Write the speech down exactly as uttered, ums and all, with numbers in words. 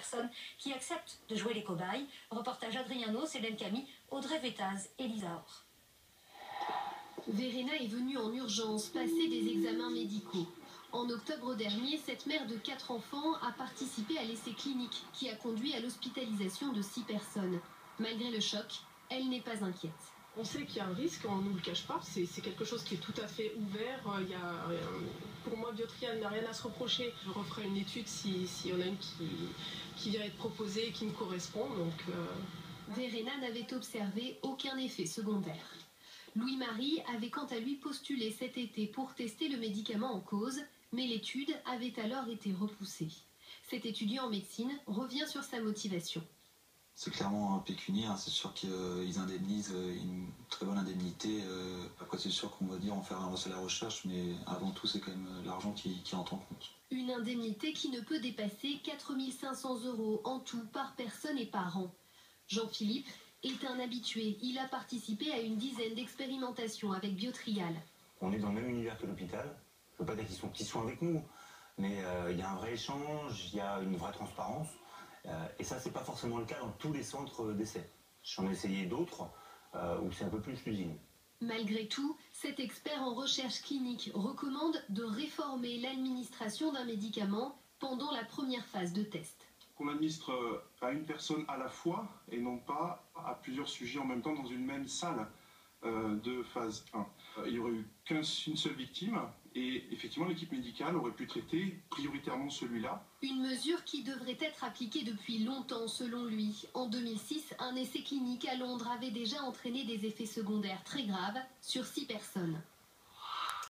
personnes qui acceptent de jouer les cobayes. Reportage Adriano, Célène Camille, Audrey Vétaz et Lisa Or. Verena est venue en urgence passer des examens médicaux. En octobre dernier, cette mère de quatre enfants a participé à l'essai clinique qui a conduit à l'hospitalisation de six personnes. Malgré le choc, elle n'est pas inquiète. On sait qu'il y a un risque, on ne nous le cache pas, c'est quelque chose qui est tout à fait ouvert. Il y a, pour moi, Biotrial n'a rien à se reprocher. Je referai une étude si, si on a une qui, qui vient être proposée et qui me correspond. Donc, euh... Verena n'avait observé aucun effet secondaire. Louis-Marie avait quant à lui postulé cet été pour tester le médicament en cause, mais l'étude avait alors été repoussée. Cet étudiant en médecine revient sur sa motivation. C'est clairement pécuniaire, c'est sûr qu'ils indemnisent une très bonne indemnité. Après c'est sûr qu'on va dire on fait avancer la recherche, mais avant tout c'est quand même l'argent qui, qui entre en compte. Une indemnité qui ne peut dépasser quatre mille cinq cents euros en tout par personne et par an. Jean-Philippe est un habitué, il a participé à une dizaine d'expérimentations avec Biotrial. On est dans le même univers que l'hôpital, je ne veux pas dire qu'ils sont, qu'ils sont avec nous, mais euh, il y a un vrai échange, il y a une vraie transparence. Euh, et ça, c'est pas forcément le cas dans tous les centres d'essai. J'en ai essayé d'autres euh, où c'est un peu plus l'usine. Malgré tout, cet expert en recherche clinique recommande de réformer l'administration d'un médicament pendant la première phase de test. Qu'on administre à une personne à la fois et non pas à plusieurs sujets en même temps dans une même salle euh, de phase un. Il n'y aurait eu qu'une seule victime et effectivement l'équipe médicale aurait pu traiter prioritairement celui-là. Une mesure qui devrait être appliquée depuis longtemps selon lui. En deux mille six, un essai clinique à Londres avait déjà entraîné des effets secondaires très graves sur six personnes.